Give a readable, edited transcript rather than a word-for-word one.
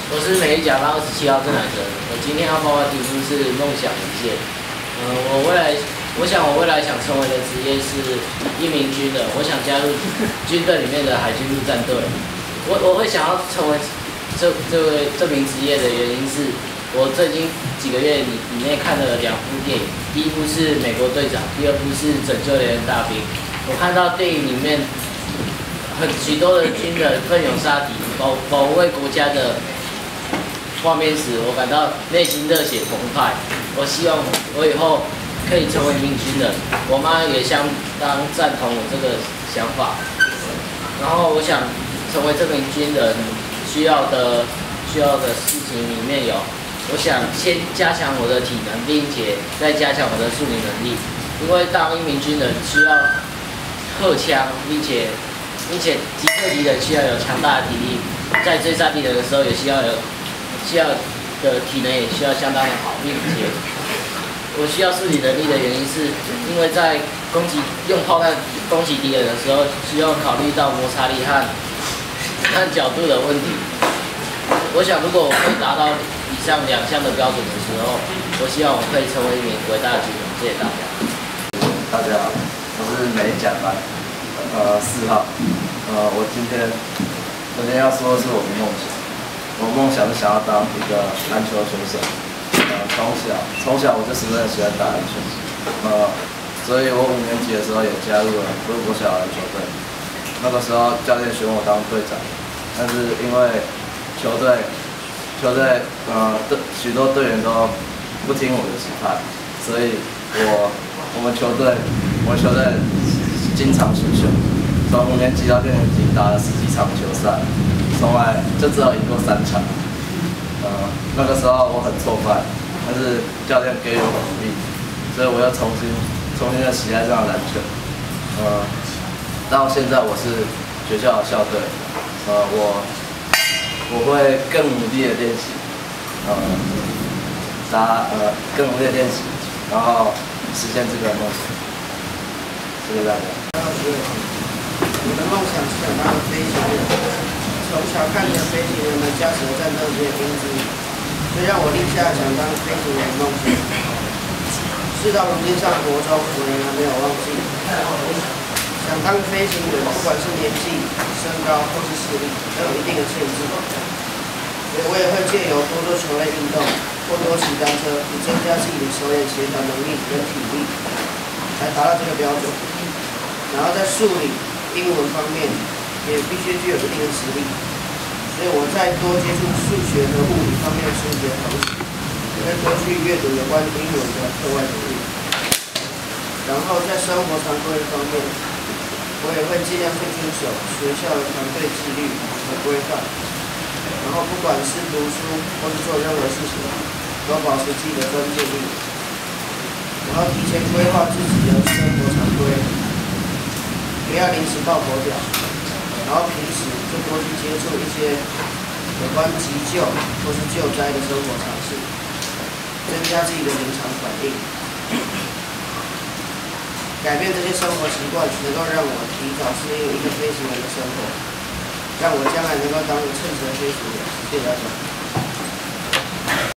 我是美丽甲方27号郑乃哲，我今天要报的题目是梦想一件。我想我未来想成为的职业是一名军人，我想加入军队里面的海军陆战队。我会想要成为这名职业的原因是，我最近几个月以内看了2部电影，第一部是《美国队长》，第二部是《拯救连人大兵》。我看到电影里面许多的军人奋勇杀敌、保卫国家的画面时，我感到内心热血澎湃。我希望我以后可以成为一名军人。我妈也相当赞同我这个想法。然后我想成为这名军人需要的事情里面有，我想先加强我的体能，并且再加强我的数理能力。因为当一名军人需要荷枪，并且击退敌人需要有强大的体力，在追杀敌人的时候也需要的体能也需要相当的好，并且我需要数理能力的原因是因为在用炮弹攻击敌人的时候，需要考虑到摩擦力和角度的问题。我想如果我可以达到以上2项的标准的时候，我希望我可以成为一名伟大的军人。谢谢大家。 大家好，我是美甲班4号。我今天首先要说的是我的梦想。我梦想是想要当一个篮球选手。从小我就十分的喜欢打篮球。所以我5年级的时候也加入了国小篮球队。那个时候教练选我当队长，但是因为球队许多队员都不听我的指派，所以我们球队经常输球，从5年级到6年级打了10几场球赛，从来就只有赢过3场。那个时候我很挫败，但是教练给予我鼓励，所以我又重新的喜爱上篮球。到现在我是学校的校队，我会更努力的练习，更努力的练习，然后实现这个梦想。谢谢大家。 我的梦想是想当飞行员。从小看着飞行员们驾驶的战斗机的英姿，所以让我立下想当飞行员的梦想。事到如今上国中，我仍然没有忘记。想当飞行员，不管是年纪、身高或是视力，都有一定的限制。所以我也会借由多做球类运动，或多骑单车，以增加自己的手眼协调能力跟体力，来达到这个标准。然后在数理、英文方面，也必须具有一定的实力。所以我在多接触数学和物理方面的书籍的同时，也会多去阅读有关英文的课外读物。然后在生活常规方面，我也会尽量去遵守学校的团队纪律和规范。然后不管是读书或是做任何事情，都保持自己的专注力。然后提前规划自己的生活常规，不要临时抱佛脚。然后平时就多去接触一些有关急救或是救灾的生活常识，增加自己的临场反应。改变这些生活习惯，能够让我提早适应一个飞行员的生活，让我将来能够当个称职的飞行员。谢谢大家。